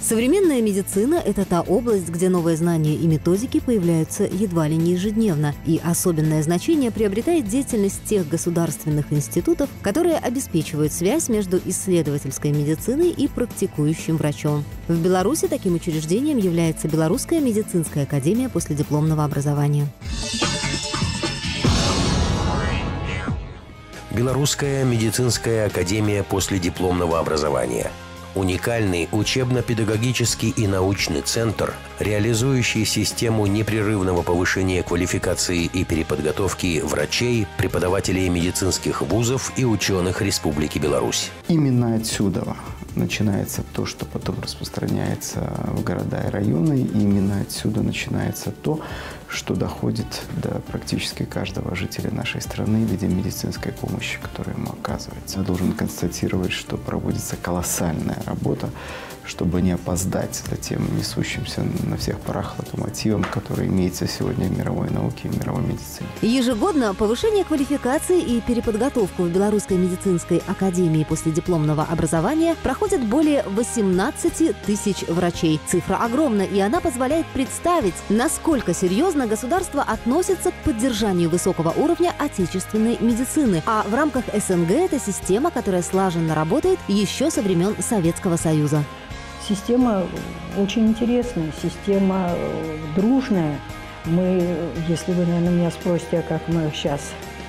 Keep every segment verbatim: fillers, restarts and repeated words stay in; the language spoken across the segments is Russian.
Современная медицина – это та область, где новые знания и методики появляются едва ли не ежедневно, и особенное значение приобретает деятельность тех государственных институтов, которые обеспечивают связь между исследовательской медициной и практикующим врачом. В Беларуси таким учреждением является Белорусская медицинская академия последипломного образования. Белорусская медицинская академия последипломного образования. Уникальный учебно-педагогический и научный центр, реализующий систему непрерывного повышения квалификации и переподготовки врачей, преподавателей медицинских вузов и ученых Республики Беларусь. Именно отсюда начинается то, что потом распространяется в города и районы, и именно отсюда начинается то, что доходит до практически каждого жителя нашей страны в виде медицинской помощи, которая ему оказывается. Я должен констатировать, что проводится колоссальная работа, чтобы не опоздать за тем несущимся на всех парах локомотивом, который имеется сегодня в мировой науке и в мировой медицине. Ежегодно повышение квалификации и переподготовку в Белорусской медицинской академии последипломного образования проходят более восемнадцати тысяч врачей. Цифра огромна, и она позволяет представить, насколько серьезно государство относится к поддержанию высокого уровня отечественной медицины. А в рамках СНГ это система, которая слаженно работает еще со времен Советского Союза. Система очень интересная, система дружная. Мы, если вы, наверное, меня спросите, а как мы сейчас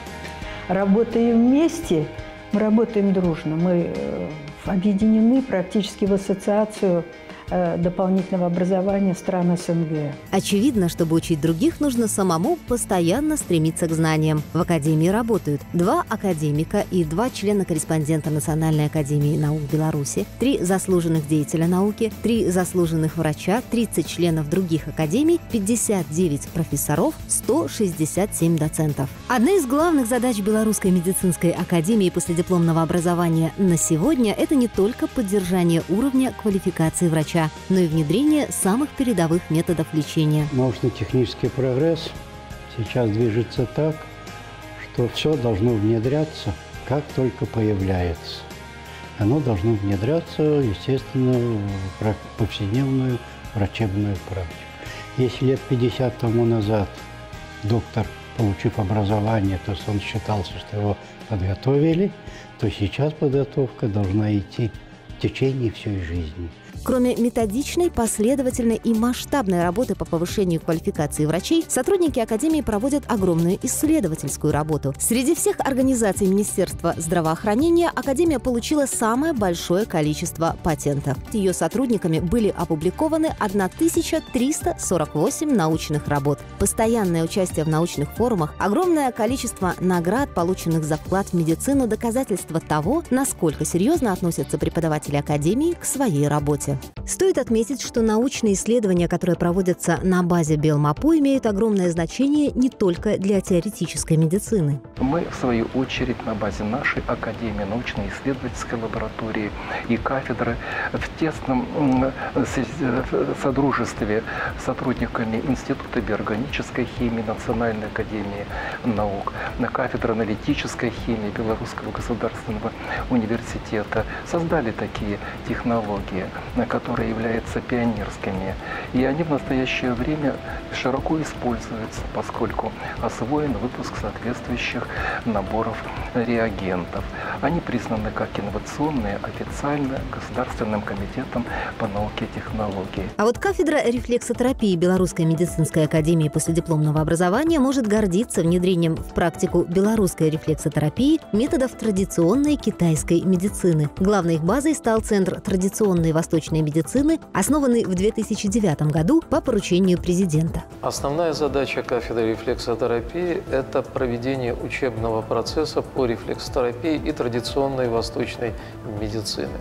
работаем вместе, мы работаем дружно. Мы объединены практически в ассоциацию дополнительного образования стран СНГ. Очевидно, чтобы учить других, нужно самому постоянно стремиться к знаниям. В академии работают два академика и два члена-корреспондента Национальной академии наук Беларуси, три заслуженных деятеля науки, три заслуженных врача, тридцать членов других академий, пятьдесят девять профессоров, сто шестьдесят семь доцентов. Одна из главных задач Белорусской медицинской академии последипломного образования на сегодня – это не только поддержание уровня квалификации врача, но и внедрение самых передовых методов лечения. Научно-технический прогресс сейчас движется так, что все должно внедряться, как только появляется. Оно должно внедряться, естественно, в повседневную врачебную практику. Если лет пятьдесят тому назад доктор, получив образование, то есть он считался, что его подготовили, то сейчас подготовка должна идти в течение всей жизни. Кроме методичной, последовательной и масштабной работы по повышению квалификации врачей, сотрудники Академии проводят огромную исследовательскую работу. Среди всех организаций Министерства здравоохранения Академия получила самое большое количество патентов. Ее сотрудниками были опубликованы тысяча триста сорок восемь научных работ. Постоянное участие в научных форумах, огромное количество наград, полученных за вклад в медицину, доказательство того, насколько серьезно относятся преподаватели Академии к своей работе. Стоит отметить, что научные исследования, которые проводятся на базе Белмапу, имеют огромное значение не только для теоретической медицины. Мы, в свою очередь, на базе нашей Академии, научно-исследовательской лаборатории и кафедры в тесном содружестве с сотрудниками Института биоорганической химии Национальной академии наук, кафедры аналитической химии Белорусского государственного университета создали такие технологии, которые являются пионерскими. И они в настоящее время широко используются, поскольку освоен выпуск соответствующих наборов реагентов. Они признаны как инновационные официально Государственным комитетом по науке и технологии. А вот кафедра рефлексотерапии Белорусской медицинской академии последипломного образования может гордиться внедрением в практику белорусской рефлексотерапии методов традиционной китайской медицины. Главной их базой стал Центр традиционной восточной медицины, основанный в две тысячи девятом году по поручению президента. Основная задача кафедры рефлексотерапии – это проведение учебного процесса по рефлексотерапии и традиционной восточной медицины.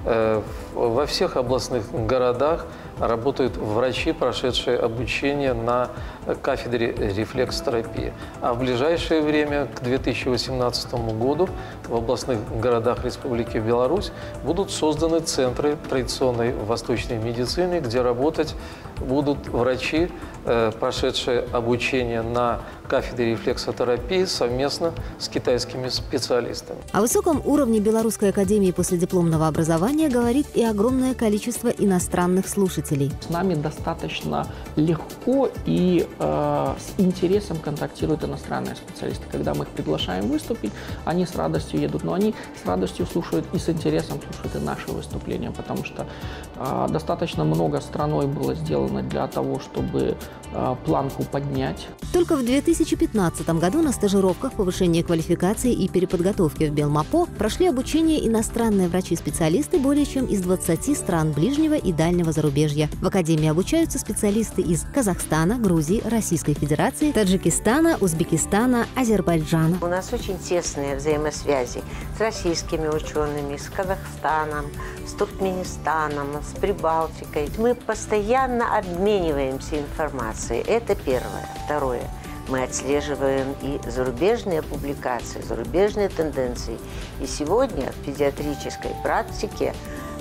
Во всех областных городах работают врачи, прошедшие обучение на кафедре рефлексотерапии. А в ближайшее время, к две тысячи восемнадцатому году, в областных городах Республики Беларусь будут созданы центры традиционной восточной медицины, где работать будут врачи, прошедшие обучение на кафедры рефлексотерапии совместно с китайскими специалистами. О высоком уровне Белорусской академии последипломного образования говорит и огромное количество иностранных слушателей. С нами достаточно легко и э, с интересом контактируют иностранные специалисты. Когда мы их приглашаем выступить, они с радостью едут, но они с радостью слушают и с интересом слушают и наши выступления, потому что э, достаточно много страной было сделано для того, чтобы э, планку поднять. Только в две тысячи пятнадцатом году на стажировках повышения квалификации и переподготовки в Белмапо прошли обучение иностранные врачи-специалисты более чем из двадцати стран ближнего и дальнего зарубежья. В академии обучаются специалисты из Казахстана, Грузии, Российской Федерации, Таджикистана, Узбекистана, Азербайджана. У нас очень тесные взаимосвязи с российскими учеными, с Казахстаном, с Туркменистаном, с Прибалтикой. Мы постоянно обмениваемся информацией. Это первое. Второе. Мы отслеживаем и зарубежные публикации, зарубежные тенденции. И сегодня в педиатрической практике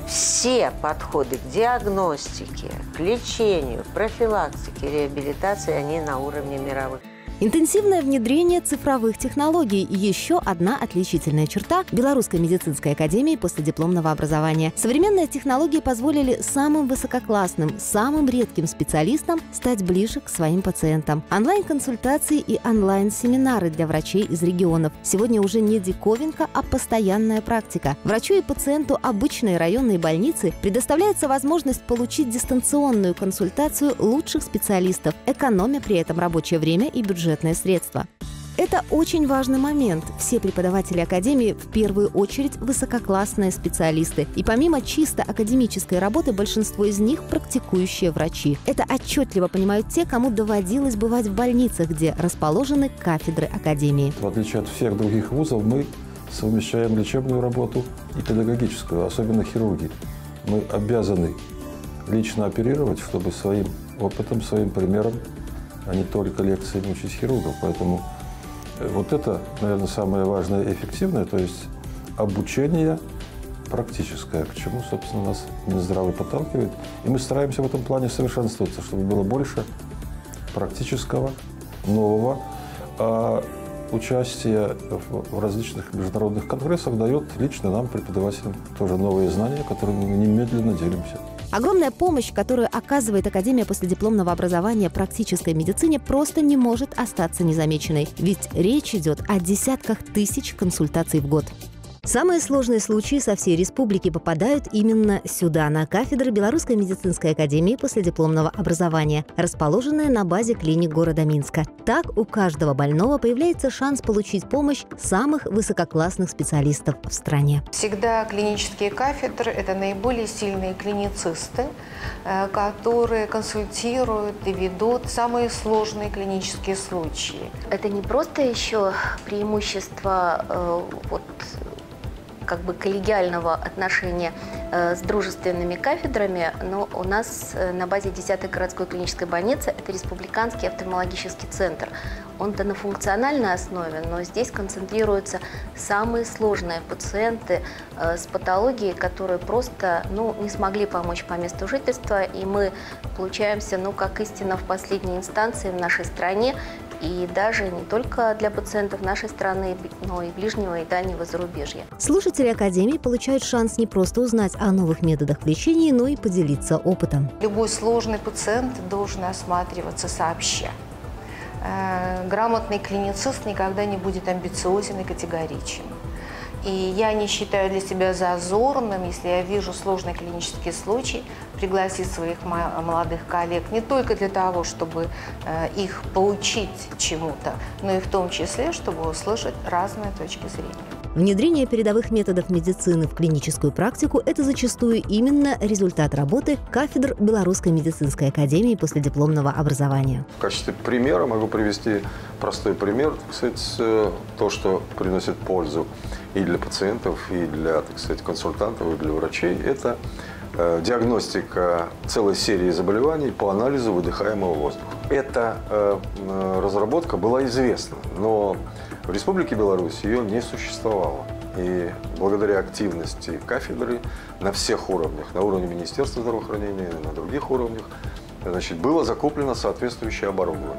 все подходы к диагностике, к лечению, профилактике, реабилитации, они на уровне мировых. Интенсивное внедрение цифровых технологий – еще одна отличительная черта Белорусской медицинской академии последипломного образования. Современные технологии позволили самым высококлассным, самым редким специалистам стать ближе к своим пациентам. Онлайн-консультации и онлайн-семинары для врачей из регионов сегодня уже не диковинка, а постоянная практика. Врачу и пациенту обычной районной больницы предоставляется возможность получить дистанционную консультацию лучших специалистов, экономя при этом рабочее время и бюджет. Средства. Это очень важный момент. Все преподаватели академии в первую очередь высококлассные специалисты. И помимо чисто академической работы, большинство из них практикующие врачи. Это отчетливо понимают те, кому доводилось бывать в больницах, где расположены кафедры академии. В отличие от всех других вузов, мы совмещаем лечебную работу и педагогическую, особенно хирурги. Мы обязаны лично оперировать, чтобы своим опытом, своим примером, а не только лекциями учить хирургов. Поэтому вот это, наверное, самое важное и эффективное, то есть обучение практическое, к чему, собственно, нас Минздрав подталкивает. И мы стараемся в этом плане совершенствоваться, чтобы было больше практического, нового. А участие в различных международных конгрессах дает лично нам, преподавателям, тоже новые знания, которыми мы немедленно делимся. Огромная помощь, которую оказывает Академия последипломного образования практической медицине, просто не может остаться незамеченной. Ведь речь идет о десятках тысяч консультаций в год. Самые сложные случаи со всей республики попадают именно сюда, на кафедры Белорусской медицинской академии последипломного образования, расположенные на базе клиник города Минска. Так у каждого больного появляется шанс получить помощь самых высококлассных специалистов в стране. Всегда клинические кафедры – это наиболее сильные клиницисты, которые консультируют и ведут самые сложные клинические случаи. Это не просто еще преимущество э, вот, как бы коллегиального отношения э, с дружественными кафедрами, но у нас э, на базе десятой городской клинической больницы это республиканский офтальмологический центр. Он-то на функциональной основе, но здесь концентрируются самые сложные пациенты э, с патологией, которые просто ну, не смогли помочь по месту жительства, и мы получаемся, ну, как истина в последней инстанции в нашей стране, и даже не только для пациентов нашей страны, но и ближнего и дальнего зарубежья. Слушатели Академии получают шанс не просто узнать о новых методах лечения, но и поделиться опытом. Любой сложный пациент должен осматриваться сообща. Грамотный клиницист никогда не будет амбициозен и категоричен. И я не считаю для себя зазорным, если я вижу сложный клинический случай, пригласить своих молодых коллег не только для того, чтобы их поучить чему-то, но и в том числе, чтобы услышать разные точки зрения. Внедрение передовых методов медицины в клиническую практику – это зачастую именно результат работы кафедр Белорусской медицинской академии последипломного образования. В качестве примера могу привести простой пример, так сказать, то, что приносит пользу и для пациентов, и для, так сказать, консультантов, и для врачей. Это э, диагностика целой серии заболеваний по анализу выдыхаемого воздуха. Эта э, разработка была известна, но в Республике Беларусь ее не существовало. И благодаря активности кафедры на всех уровнях, на уровне Министерства здравоохранения и на других уровнях, значит, было закуплено соответствующее оборудование.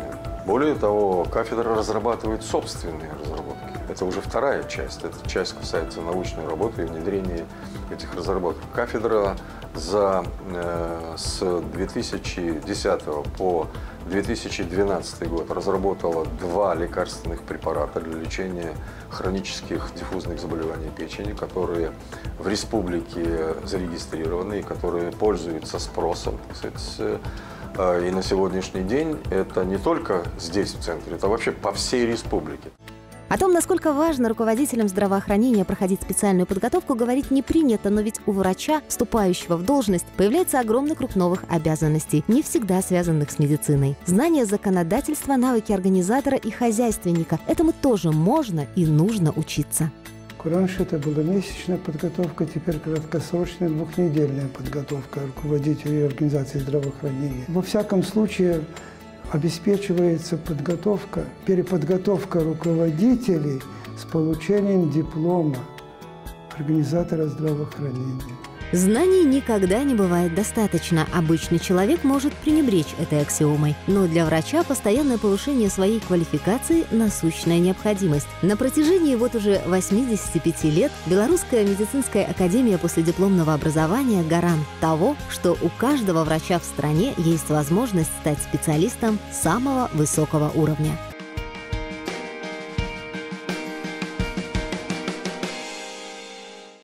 Более того, кафедра разрабатывает собственные разработки. Это уже вторая часть. Эта часть касается научной работы и внедрения этих разработок. Кафедра за, э, с две тысячи десятого по две тысячи двенадцатый год разработала два лекарственных препарата для лечения хронических диффузных заболеваний печени, которые в республике зарегистрированы и которые пользуются спросом. Кстати, и на сегодняшний день это не только здесь, в центре, это вообще по всей республике. О том, насколько важно руководителям здравоохранения проходить специальную подготовку, говорить не принято, но ведь у врача, вступающего в должность, появляется огромный круг новых обязанностей, не всегда связанных с медициной. Знание законодательства, навыки организатора и хозяйственника – этому тоже можно и нужно учиться. Раньше это была месячная подготовка, теперь краткосрочная двухнедельная подготовка руководителей организации здравоохранения. Во всяком случае, обеспечивается подготовка, переподготовка руководителей с получением диплома организатора здравоохранения. Знаний никогда не бывает достаточно. Обычный человек может пренебречь этой аксиомой. Но для врача постоянное повышение своей квалификации – насущная необходимость. На протяжении вот уже восьмидесяти пяти лет Белорусская медицинская академия последипломного образования – гарант того, что у каждого врача в стране есть возможность стать специалистом самого высокого уровня.